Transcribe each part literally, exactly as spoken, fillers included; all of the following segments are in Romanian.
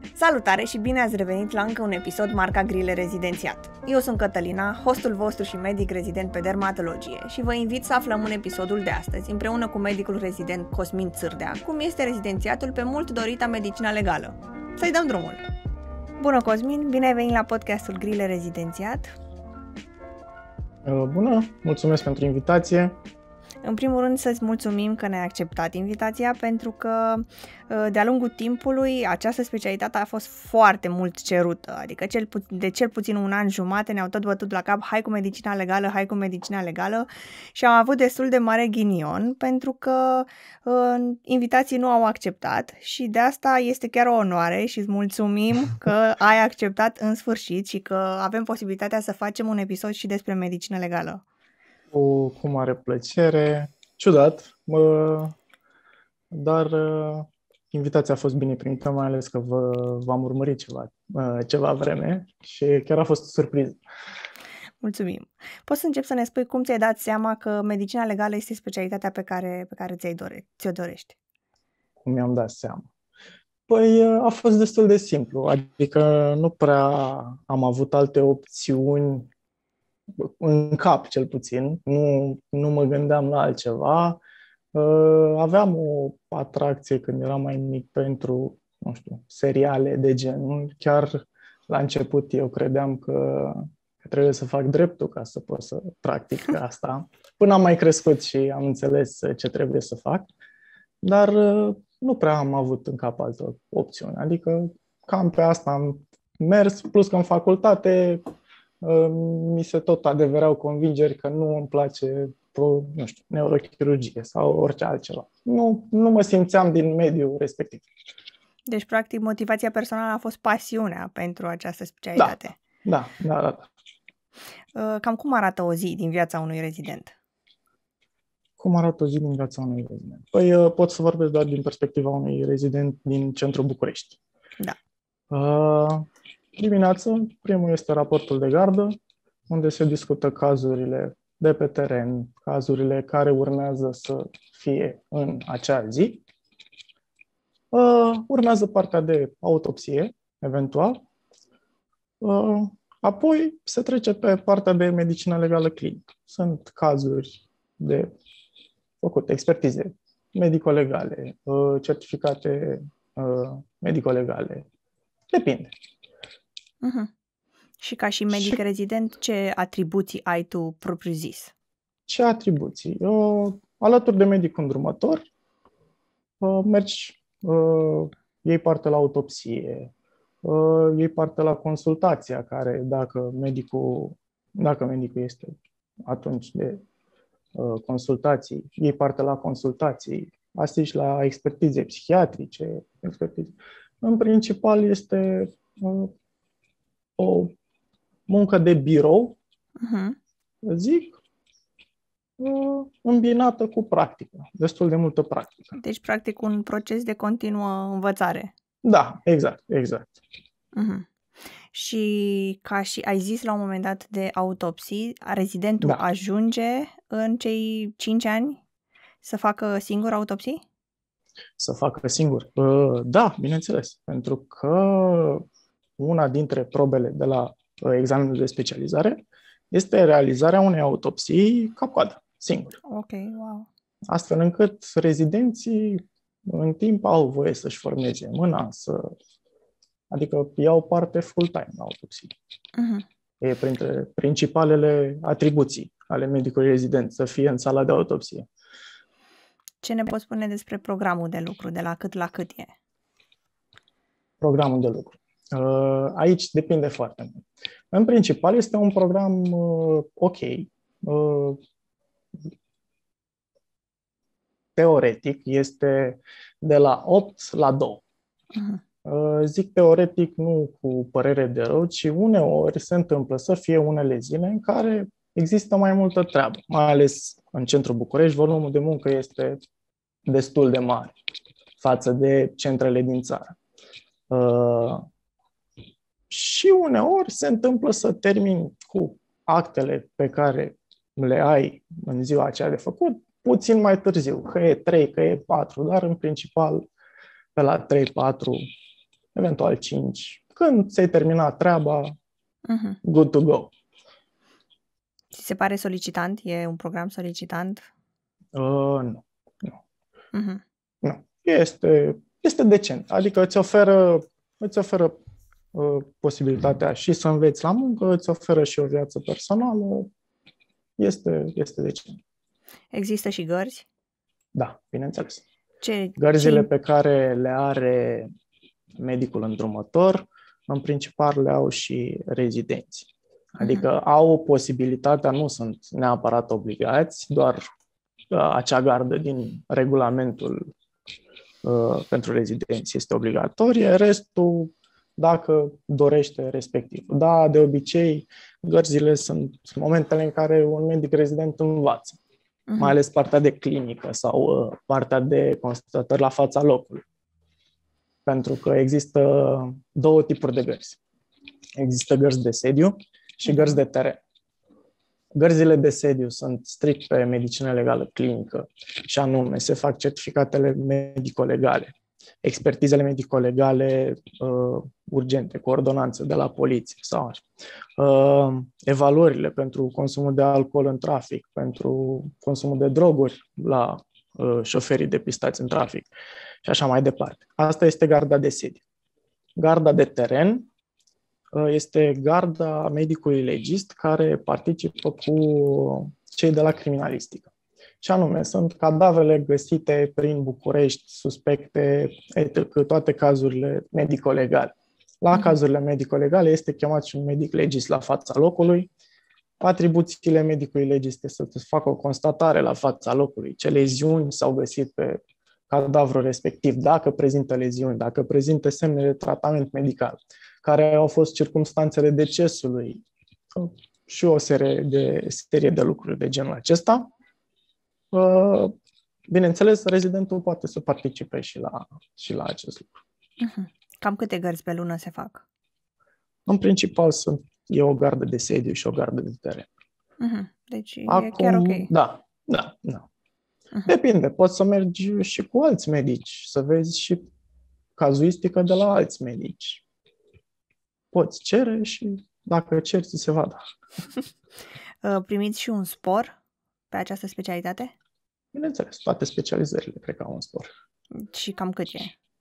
Salutare și bine ați revenit la încă un episod marca Grile Rezidențiat. Eu sunt Cătălina, hostul vostru și medic rezident pe dermatologie și vă invit să aflăm în episodul de astăzi, împreună cu medicul rezident Cosmin Țârdea, cum este rezidențiatul pe mult dorita medicina legală. Să-i dăm drumul! Bună, Cosmin! Bine ai venit la podcastul Grile Rezidențiat! Bună! Mulțumesc pentru invitație! În primul rând să-ți mulțumim că ne-ai acceptat invitația, pentru că de-a lungul timpului această specialitate a fost foarte mult cerută, adică cel pu- de cel puțin un an jumate ne-au tot bătut la cap, hai cu medicina legală, hai cu medicina legală și am avut destul de mare ghinion pentru că uh, invitații nu au acceptat și de asta este chiar o onoare și îți mulțumim că ai acceptat în sfârșit și că avem posibilitatea să facem un episod și despre medicină legală. Cu, cu mare plăcere. Ciudat, mă, dar uh, invitația a fost bine primită, mai ales că vă, v-am urmărit ceva, uh, ceva vreme și chiar a fost o surpriză. Mulțumim. Poți să începi să ne spui cum ți-ai dat seama că medicina legală este specialitatea pe care, pe care ți-ai dore, ți-o dorești? Cum mi-am dat seama? Păi uh, a fost destul de simplu, adică nu prea am avut alte opțiuni în cap, cel puțin, nu, nu mă gândeam la altceva. Uh, aveam o atracție când eram mai mic pentru, nu știu, seriale de genul. Chiar la început eu credeam că, că trebuie să fac dreptul ca să pot să practic asta. Până am mai crescut și am înțeles ce trebuie să fac, dar uh, nu prea am avut în cap altă opțiune. Adică cam pe asta am mers, plus că în facultate mi se tot adeverau convingeri că nu îmi place, nu știu, neurochirurgie sau orice altceva. Nu, nu mă simțeam din mediul respectiv. Deci, practic, motivația personală a fost pasiunea pentru această specialitate. Da, da, da, da. Cam cum arată o zi din viața unui rezident? Cum arată o zi din viața unui rezident? Păi pot să vorbesc doar din perspectiva unui rezident din centrul București. Da. Uh, Dimineață, primul este raportul de gardă, unde se discută cazurile de pe teren, cazurile care urmează să fie în acea zi. Uh, urmează partea de autopsie, eventual. Uh, apoi se trece pe partea de medicină legală clinică. Sunt cazuri de făcut expertize medico-legale, uh, certificate uh, medico-legale. Depinde. Uh-huh. Și ca și medic și... rezident, ce atribuții ai tu propriu-zis? Ce atribuții? Uh, alături de medic îndrumător, uh, mergi, uh, iei parte la autopsie, uh, iei parte la consultația, care dacă medicul, dacă medicul este atunci de uh, consultații, iei parte la consultații, asisti la expertize psihiatrice, expertize. În principal este uh, o muncă de birou, uh-huh. zic, îmbinată cu practică, destul de multă practică. Deci, practic, un proces de continuă învățare. Da, exact, exact. Uh-huh. Și ca și ai zis la un moment dat de autopsii, rezidentul da. ajunge în cei cinci ani să facă singur autopsii? Să facă singur? Da, bineînțeles, pentru că una dintre probele de la examenul de specializare este realizarea unei autopsii cap-coadă, singur. Ok, wow. Astfel încât rezidenții în timp au voie să-și formeze mâna, să... adică iau parte full-time la autopsie. Uh-huh. E printre principalele atribuții ale medicului rezident, să fie în sala de autopsie. Ce ne poți spune despre programul de lucru, de la cât la cât e? Programul de lucru. Aici depinde foarte mult. În principal este un program uh, ok, uh, teoretic, este de la opt la doi. Uh-huh. Uh, zic teoretic nu cu părere de rău, ci uneori se întâmplă să fie unele zile în care există mai multă treabă, mai ales în centrul București, volumul de muncă este destul de mare față de centrele din țară. Uh, Și uneori se întâmplă să termini cu actele pe care le ai în ziua aceea de făcut, puțin mai târziu, că e trei, că e patru, dar în principal pe la trei patru eventual cinci. Când ți-ai terminat treaba, Uh-huh. good to go. Ți se pare solicitant? E un program solicitant? Uh, nu. Nu. Uh-huh. Nu. Este, este decent. Adică îți oferă, îți oferă uh, posibilitatea și să înveți la muncă, îți oferă și o viață personală. Este, este decent. Există și gărzi? Da, bineînțeles. Ce, Gărzile ce... pe care le are medicul îndrumător, în principal le au și rezidenți. Adică uh-huh. au posibilitatea, nu sunt neapărat obligați, doar uh, acea gardă din regulamentul uh, pentru rezidenți este obligatorie, restul dacă dorește respectiv. Da, de obicei, gărzile sunt momentele în care un medic rezident învață, uh-huh. mai ales partea de clinică sau uh, partea de constatări la fața locului. Pentru că există două tipuri de gărzi. Există gărzi de sediu și gărzi de teren. Gărzile de sediu sunt strict pe medicină legală clinică și anume se fac certificatele medico-legale, expertizele medico-legale uh, urgente, cu ordonanță de la poliție sau așa. Uh, evaluările pentru consumul de alcool în trafic, pentru consumul de droguri la uh, șoferii depistați în trafic și așa mai departe. Asta este garda de sediu. Garda de teren este garda medicului legist care participă cu cei de la criminalistică. Și anume, sunt cadavrele găsite prin București, suspecte, et cetera, toate cazurile medico-legale. La cazurile medico-legale este chemat și un medic legist la fața locului. Atribuțiile medicului legist este să facă o constatare la fața locului, ce leziuni s-au găsit pe cadavrul respectiv, dacă prezintă leziuni, dacă prezintă semne de tratament medical, care au fost circumstanțele decesului și o serie de, serie de lucruri de genul acesta. Bineînțeles, rezidentul poate să participe și la, și la acest lucru. Uh-huh. Cam câte gărzi pe lună se fac? În principal sunt, e o gardă de sediu și o gardă de teren. Uh-huh. Deci Acum, e chiar ok. Da, da, da. Uh-huh. Depinde, poți să mergi și cu alți medici, să vezi și cazuistică de la alți medici. Poți cere și dacă ceri, ți se va da. Primiți și un spor pe această specialitate? Bineînțeles, toate specializările cred că au un spor. Și cam cât e?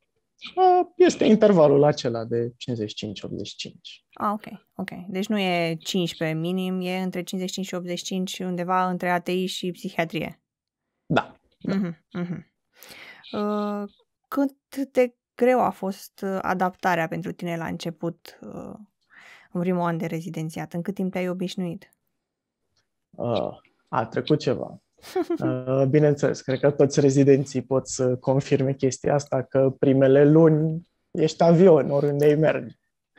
Este intervalul acela de cincizeci și cinci optzeci și cinci. Ah, ok, ok. Deci nu e cincisprezece minim, e între cincizeci și cinci și optzeci și cinci, undeva între A T I și psihiatrie. Da. da. Uh-huh, uh-huh. Uh, cât de greu a fost adaptarea pentru tine la început, uh, în primul an de rezidențiat? În cât timp te-ai obișnuit? Uh, a trecut ceva. Uh, bineînțeles, cred că toți rezidenții pot să confirme chestia asta, că primele luni ești avion, oriunde îi mergi.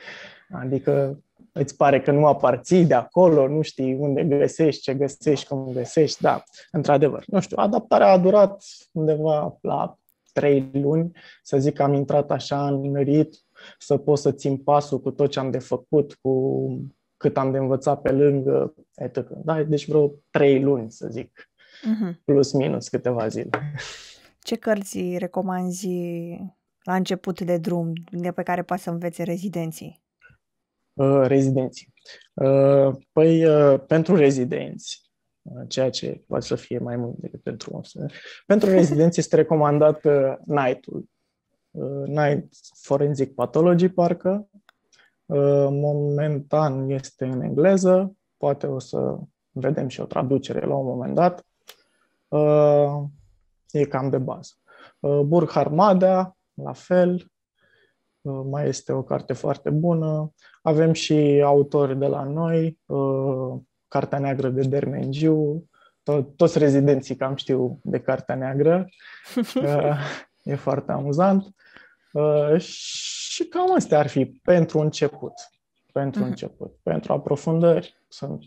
Adică îți pare că nu aparții de acolo, nu știi unde găsești, ce găsești, cum găsești. Da, într-adevăr. Nu știu, adaptarea a durat undeva la trei luni, să zic că am intrat așa în ritm, să pot să țin pasul cu tot ce am de făcut, cu cât am de învățat pe lângă, et cetera. Da, deci vreo trei luni, să zic, uh-huh. plus minus câteva zile. Ce cărți recomanzi la început de drum, de pe care poate să învețe rezidenții? Uh, rezidenții. Uh, păi, uh, pentru rezidenți, uh, ceea ce poate să fie mai mult decât pentru o pentru rezidenți este recomandat uh, Night-ul. Uh, Night Forensic Pathology, parcă. Uh, momentan este în engleză, poate o să vedem și o traducere la un moment dat. Uh, e cam de bază. Uh, Burkhard Madea, la fel. Uh, mai este o carte foarte bună. Avem și autori de la noi, uh, Cartea Neagră de Dermengiu, to- toți rezidenții cam știu de Cartea Neagră. Uh, e foarte amuzant. Uh, și cam astea ar fi pentru început. Pentru uh-huh. început. Pentru aprofundări sunt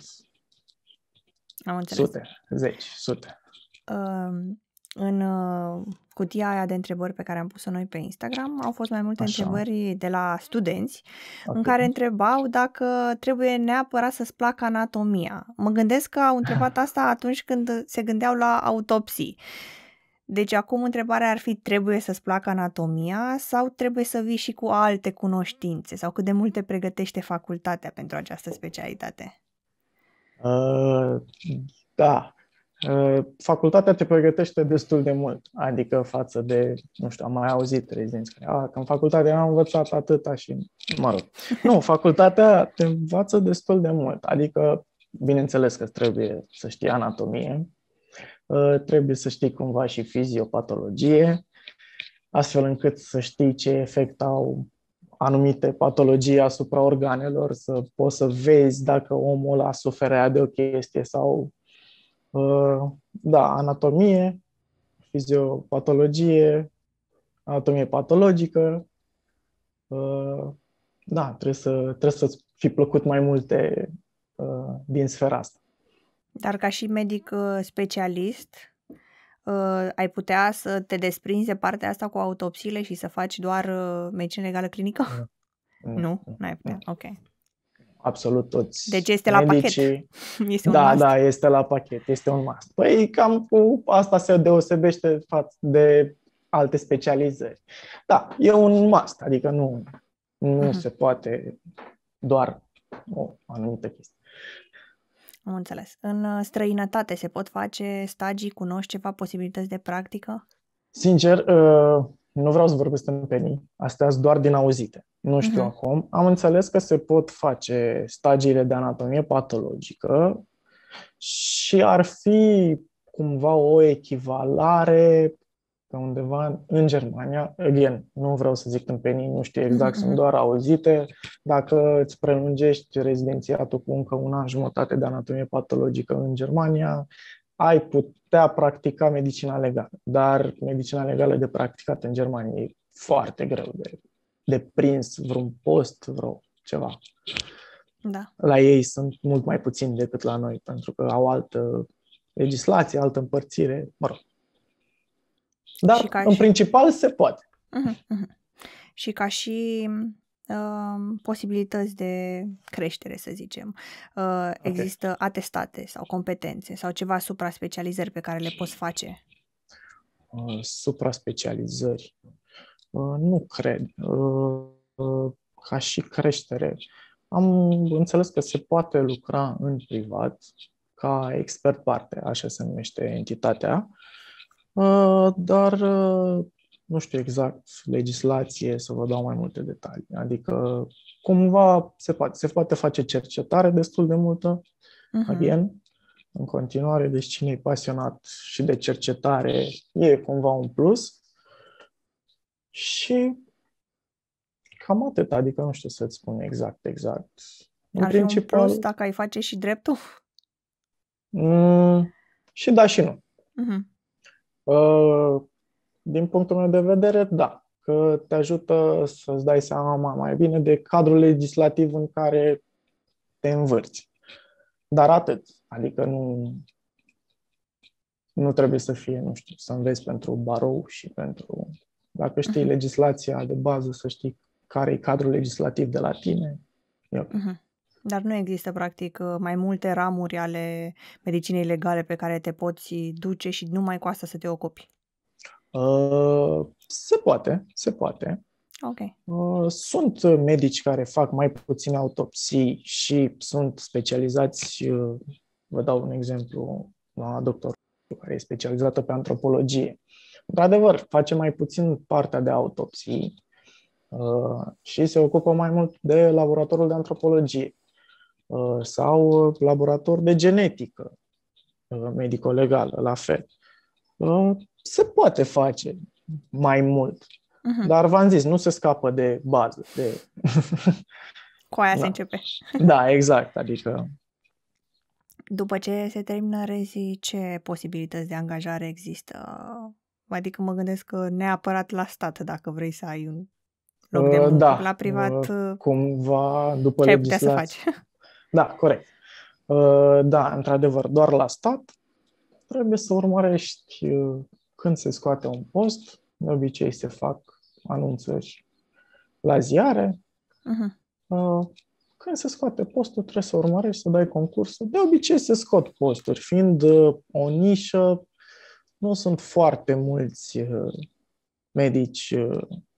Am înțeles. sute, zeci, sute. Uh, în uh, cutia aia de întrebări pe care am pus-o noi pe Instagram au fost mai multe Așa. întrebări de la studenți, Okay. în care întrebau dacă trebuie neapărat să-ți placă anatomia. Mă gândesc că au întrebat asta atunci când se gândeau la autopsii. Deci acum întrebarea ar fi, trebuie să-ți placă anatomia sau trebuie să vii și cu alte cunoștințe? Sau cât de mult te pregătește facultatea pentru această specialitate? Uh, da. Uh, facultatea te pregătește destul de mult, adică față de, nu știu, am mai auzit rezidenți care, a, că în facultate am învățat atâta și, mă rog. Nu, facultatea te învață destul de mult, adică, bineînțeles că trebuie să știi anatomie, uh, trebuie să știi cumva și fiziopatologie, astfel încât să știi ce efect au anumite patologii asupra organelor, să poți să vezi dacă omul a suferea de o chestie sau, uh, da, anatomie, fiziopatologie, anatomie patologică. Uh, da, trebuie, să, trebuie să-ți fi plăcut mai multe uh, din sfera asta. Dar ca și medic uh, specialist, uh, ai putea să te desprinzi de partea asta cu autopsiile și să faci doar uh, medicină legală clinică? Nu, Nu? nu, N-ai putea, nu. ok. Absolut toți Deci este la medicii. pachet. Este un Da, must. da, este la pachet, este un must. Păi cam cu asta se deosebește față de alte specializări. Da, e un must, adică nu, nu Mhm. se poate doar o anumită chestie. Am înțeles. În uh, străinătate se pot face stagii, cunoști ceva posibilități de practică? Sincer, uh, nu vreau să vorbesc în penii, astea sunt doar din auzite. Nu știu Mhm. acum. Am înțeles că se pot face stagiile de anatomie patologică și ar fi cumva o echivalare pe undeva în Germania. Again, nu vreau să zic în penii, nu știu exact, Mhm, sunt mhm. doar auzite. Dacă îți prelungești rezidențiatul cu încă un an jumătate de anatomie patologică în Germania, ai putea practica medicina legală. Dar medicina legală de practicat în Germania e foarte greu de, de prins vreun post, vreo ceva. Da. La ei sunt mult mai puțini decât la noi, pentru că au altă legislație, altă împărțire, mă rog. Și Dar, ca în și... principal, se poate. Mhm, mhm. Și ca și uh, posibilități de creștere, să zicem. Uh, Ok. există atestate sau competențe sau ceva supra-specializări pe care le poți face? Uh, supra-specializări. Uh, nu cred. Uh, uh, ca și creștere. Am înțeles că se poate lucra în privat ca expert parte, așa se numește entitatea, uh, dar uh, nu știu exact legislație, să vă dau mai multe detalii. Adică cumva se poate, se poate face cercetare destul de multă, Mhm. again, în continuare, deci cine e pasionat și de cercetare e cumva un plus. Și cam atât, adică nu știu să-ți spun exact, exact. În Ar fi un principal, plus dacă ai face și dreptul? m- și da și nu. Mhm. Uh, Din punctul meu de vedere, da, că te ajută să-ți dai seama mai bine de cadrul legislativ în care te învârți. Dar atât, adică nu, nu trebuie să fie, nu știu, să înveți pentru barou și pentru... Dacă știi Mhm. legislația de bază, să știi care e cadrul legislativ de la tine, e ok. Mhm. Dar nu există, practic, uh, mai multe ramuri ale medicinei legale pe care te poți duce și numai cu asta să te ocupi. Uh, se poate, se poate. Ok. Uh, sunt medici care fac mai puține autopsii și sunt specializați, uh, vă dau un exemplu, la doctor care e specializată pe antropologie. Într-adevăr, face mai puțin partea de autopsii uh, și se ocupă mai mult de laboratorul de antropologie uh, sau laborator de genetică uh, medico-legală, la fel. Uh, se poate face mai mult. Mhm. Dar v-am zis, nu se scapă de bază. De... Cu aia se Da. începe. Da, exact. Adică După ce se termină rezii, ce posibilități de angajare există? Adică mă gândesc că neapărat la stat, dacă vrei să ai un loc de uh, muncă. da, La privat, uh, uh, cumva după ce ai putea să legislație. faci? Da, corect. Uh, Da, într-adevăr, doar la stat trebuie să urmărești uh, când se scoate un post. De obicei se fac anunțuri la ziare. Mhm. Uh, Când se scoate postul, trebuie să urmărești, să dai concursul. De obicei se scot posturi, fiind uh, o nișă, nu sunt foarte mulți uh, medici uh,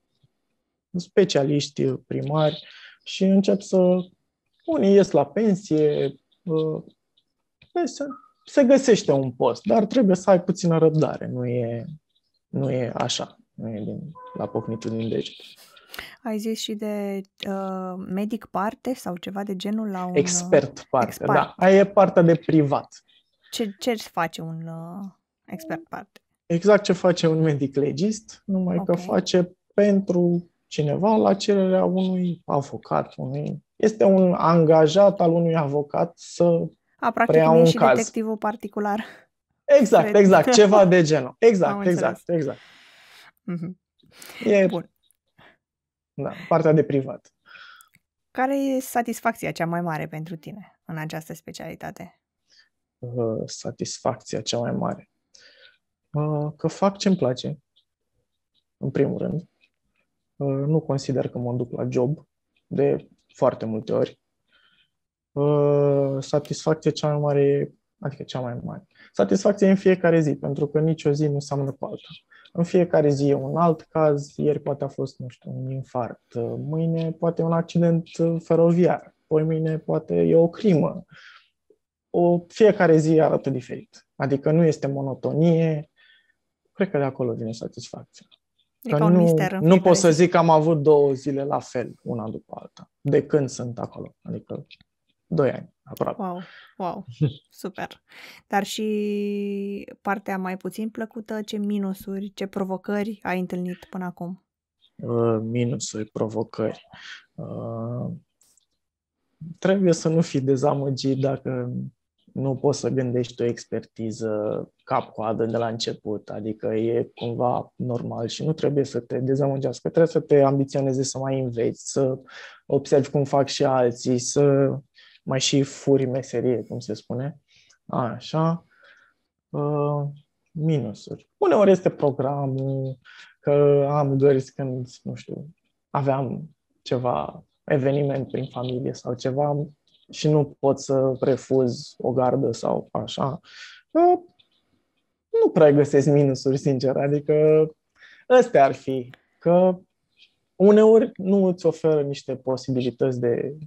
specialiști uh, primari și încep să... Unii ies la pensie, uh, se, se găsește un post, dar trebuie să ai puțină răbdare. Nu e, nu e așa, nu e din, la pocnitul din deget. Ai zis și de uh, medic parte sau ceva de genul la un... Expert parte, expert. da. Aia e partea de privat. Ce, ce face un uh, expert parte? Exact ce face un medic legist, numai okay. că face pentru cineva la cererea unui avocat. Unui... Este un angajat al unui avocat să A, practic preia un și caz. detectivul particular. Exact, Cred. exact. Ceva de genul. Exact, exact, exact. Mm-hmm. E Bun. Da, partea de privat. Care e satisfacția cea mai mare pentru tine în această specialitate? Uh, satisfacția cea mai mare. Uh, că fac ce-mi place, în primul rând. Uh, nu consider că mă duc la job de foarte multe ori. Uh, satisfacția cea mai mare, adică cea mai mare. Satisfacția în fiecare zi, pentru că nicio zi nu seamănă cu alta. În fiecare zi e un alt caz, ieri poate a fost, nu știu, un infarct, mâine poate e un accident feroviar, poi mâine poate e o crimă. O, fiecare zi arată diferit. Adică nu este monotonie. Cred că de acolo vine satisfacția. E că nu, nu pot să zi. zic că am avut două zile la fel, una după alta, de când sunt acolo. Adică doi ani, aproape. Wow, wow, super. Dar și partea mai puțin plăcută, ce minusuri, ce provocări ai întâlnit până acum? Uh, minusuri, provocări. Uh, trebuie să nu fii dezamăgit dacă nu poți să gândești o expertiză cap-coadă de la început, adică e cumva normal și nu trebuie să te dezamăgească, trebuie să te ambiționezi să mai înveți, să observi cum fac și alții, să mai și furi meserie, cum se spune. Așa. Uh, minusuri. Uneori este programul, că am gări când, nu știu, aveam ceva eveniment prin familie sau ceva și nu pot să refuz o gardă sau așa. Uh, nu prea găsesc minusuri, sincer, adică astea ar fi, că uneori nu îți oferă niște posibilități de,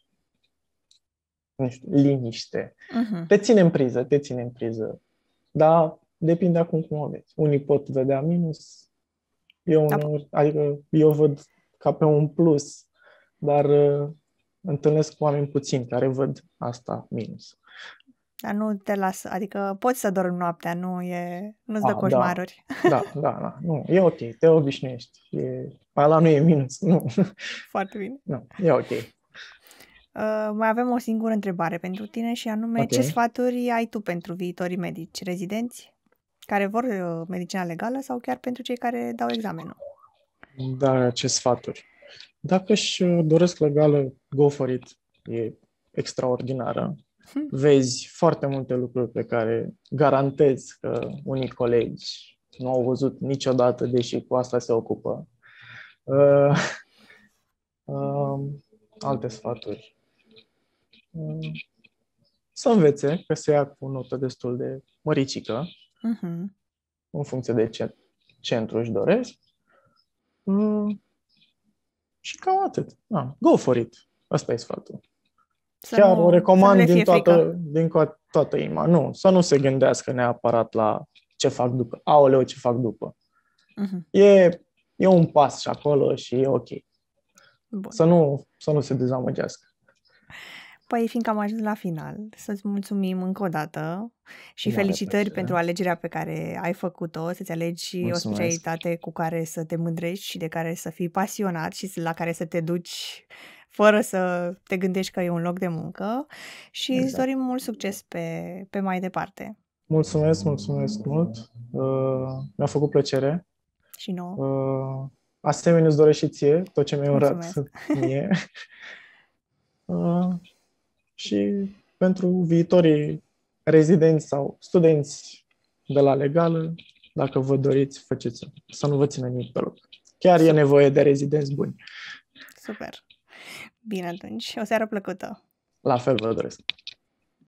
nu știu, liniște. Uh-huh. Te ține în priză, te ține în priză. Dar depinde acum cum o vezi. Unii pot vedea minus, eu uneori, adică eu văd ca pe un plus, dar uh, întâlnesc oameni puțini care văd asta minus. Dar nu te lasă, adică poți să dormi noaptea, nu e, nu-ți dă A, coșmaruri. Da, da, da, da, nu, e ok, te obișnuiești. E, ala nu e minus, nu. Foarte bine. Nu, e ok. Uh, mai avem o singură întrebare pentru tine și anume, okay. Ce sfaturi ai tu pentru viitorii medici rezidenți care vor uh, medicina legală sau chiar pentru cei care dau examenul? Da, ce sfaturi? Dacă își doresc legală, go for it. E extraordinară. Hmm. Vezi foarte multe lucruri pe care garantez că unii colegi nu au văzut niciodată, deși cu asta se ocupă. Uh, uh, alte sfaturi. Uh, să învețe, că se ia cu o notă destul de măricică, uh-huh. în funcție de ce centru își doresc. Uh, și cam atât. Ah, go for it. Asta e sfatul. Să Chiar nu, o recomand din toată, din toată inima. Nu, să nu se gândească neapărat la ce fac după. Aoleu, ce fac după. Uh-huh. E, e un pas și acolo și e ok. Bun. Să nu, să nu se dezamăgească. Păi, fiindcă am ajuns la final, să-ți mulțumim încă o dată și Mare felicitări plăcere. Pentru alegerea pe care ai făcut-o, să-ți alegi Mulțumesc. O specialitate cu care să te mândrești și de care să fii pasionat și la care să te duci fără să te gândești că e un loc de muncă și exact. Îți dorim mult succes pe, pe mai departe. Mulțumesc, mulțumesc mult. Uh, mi-a făcut plăcere. Și nouă. Uh, asemenea îți doresc și ție, tot ce mi-ai urat mie. uh, și pentru viitorii rezidenți sau studenți de la legală, dacă vă doriți, faceți să nu vă țină nimic pe loc. Chiar Super. E nevoie de rezidenți buni. Super. Bine atunci, o seară plăcută. La fel vă doresc.